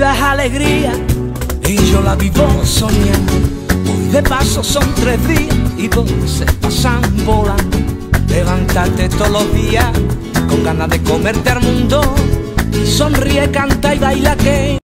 vida es alegría y yo la vivo soñando. Hoy de paso son 3 días y 2 se pasan volando. Levantarte todos los días con ganas de comerte al mundo y sonríe, canta y baila que